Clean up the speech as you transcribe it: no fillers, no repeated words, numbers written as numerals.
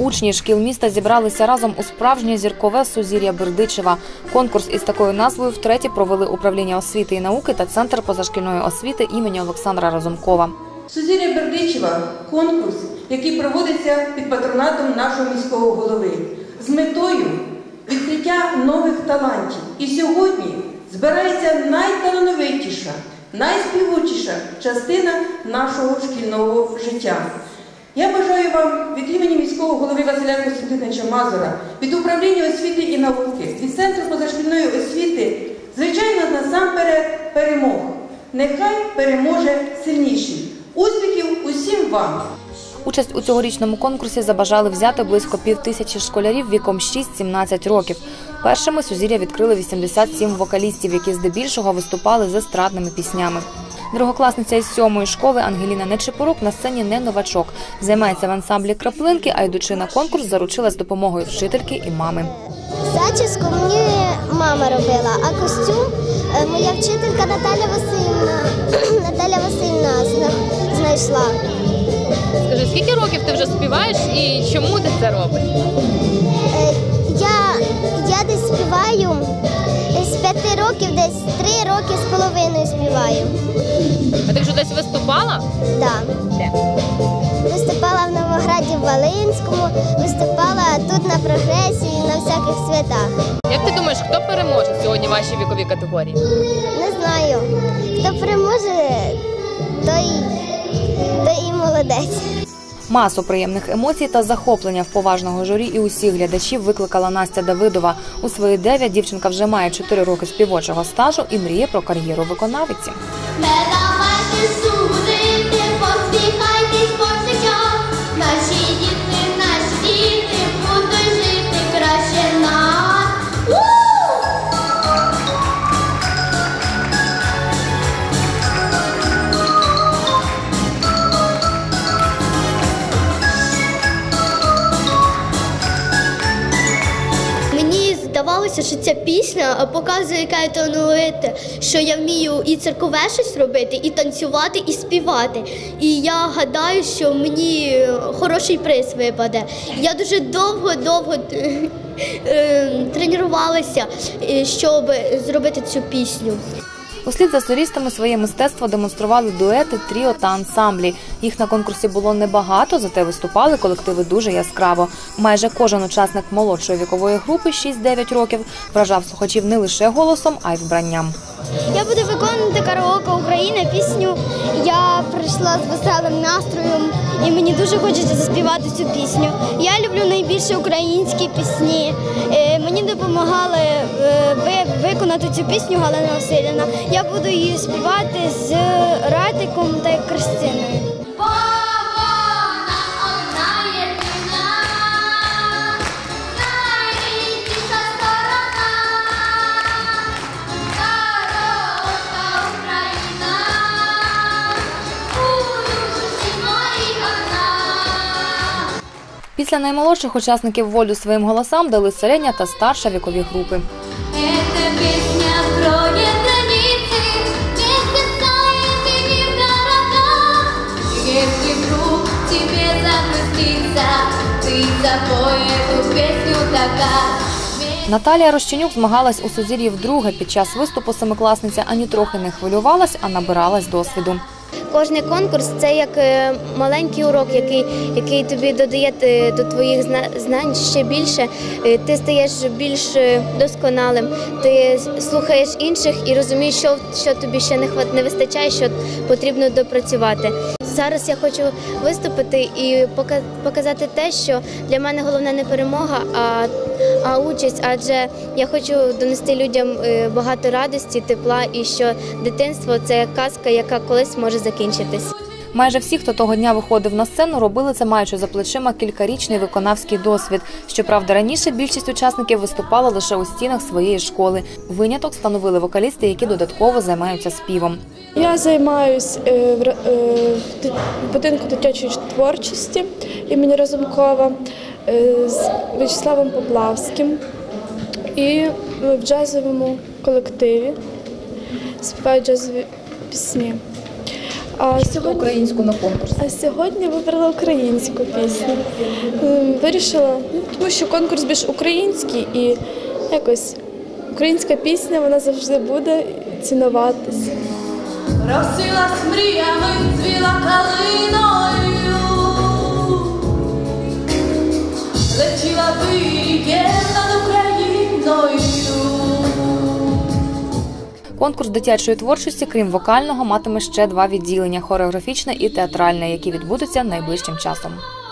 Учні шкіл міста зібралися разом у справжнє зіркове сузір'я Бердичева. Конкурс із такою назвою втретє провели Управління освіти і науки та Центр позашкільної освіти імені Олександра Разумкова. Сузір'я Бердичева – конкурс, який проводиться під патронатом нашого міського голови з метою відкриття нових талантів. І сьогодні збирається найталановитіша, найспівучіша частина нашого шкільного життя. Я бажаю вам від імені міського голови Василя Костянтиновича Мазура, від Управління освіти і науки, від Центру позашкільної освіти, звичайно, насамперед перемог. Нехай переможе сильніший. Успіхів усім вам! Участь у цьогорічному конкурсі забажали взяти близько 5000 школярів віком 6-17 років. Першими сузір'я відкрили 87 вокалістів, які здебільшого виступали з естрадними піснями. Другокласниця із 7-ї школи Ангеліна Нечипорук на сцені не новачок. Займається в ансамблі «Краплинки», а йдучи на конкурс, заручила з допомогою вчительки і мами. Зачіску мені мама робила, а костюм моя вчителька Наталя Васильівна знайшла. Скажи, скільки років ти вже співаєш і чому ти це робиш? Я десь співаю з 5 років, десь 3 роки з половиною співаю. А ти вже десь виступала? Так. Де? Виступала в Новограді, в Волинському, виступала тут на Прогресі, на всяких святах. Як ти думаєш, хто переможе сьогодні в вашій віковій категорії? Не знаю. Хто переможе, той і молодець. Масу приємних емоцій та захоплення в поважного журі і усіх глядачів викликала Настя Давидова. У свої 9 дівчинка вже має 4 роки співочого стажу і мріє про кар'єру виконавиці. Не давайте судити, посміхайтесь повсякчас. Наші діти будуть жити краще нас. Мені здавалося, що ця пісня показує, яка я талановита, що я вмію і циркове щось робити, і танцювати, і співати. І я гадаю, що мені хороший приз випаде. Я дуже довго тренувалася, щоб зробити цю пісню. Услід за солістами своє мистецтво демонстрували дуети, тріо та ансамблі. Їх на конкурсі було небагато, зате виступали колективи дуже яскраво. Майже кожен учасник молодшої вікової групи 6-9 років вражав слухачів не лише голосом, а й вбранням. Я буду виконувати караоке «Україна» пісню. Я прийшла з веселим настроєм і мені дуже хочеться заспівати цю пісню. Я люблю найбільше українські пісні. Мені допомагали виконати цю пісню Галина Василівна. Я буду її співати з Ратиком та Кристиною. Після наймолодших учасників волю своїм голосам дали середня та старша вікові групи. Наталія Рощенюк змагалась у сузір'ї вдруге. Під час виступу семикласниця ані трохи не хвилювалась, а набиралась досвіду. Кожний конкурс – це як маленький урок, який тобі додає до твоїх знань ще більше. Ти стаєш більш досконалим, ти слухаєш інших і розумієш, що тобі ще не вистачає, що потрібно допрацювати. Зараз я хочу виступити і показати те, що для мене головне не перемога, а участь, адже я хочу донести людям багато радості, тепла і що дитинство – це казка, яка колись може закінчитись. Майже всі, хто того дня виходив на сцену, робили це маючи за плечима кількарічний виконавський досвід. Щоправда, раніше більшість учасників виступала лише у стінах своєї школи. Виняток становили вокалісти, які додатково займаються співом. Я займаюся в будинку дитячої творчості імені Разумкова з В'ячеславом Поплавським і в джазовому колективі співаю джазові пісні. А сьогодні, Українську на конкурс. а сьогодні вибрала українську пісню. Вирішила, тому що конкурс більш український і якось українська пісня, вона завжди буде цінуватися. Розсилась мріями, цвіла калиною, летіла вієм над Україною. Конкурс дитячої творчості, крім вокального, матиме ще 2 відділення – хореографічне і театральне, які відбудуться найближчим часом.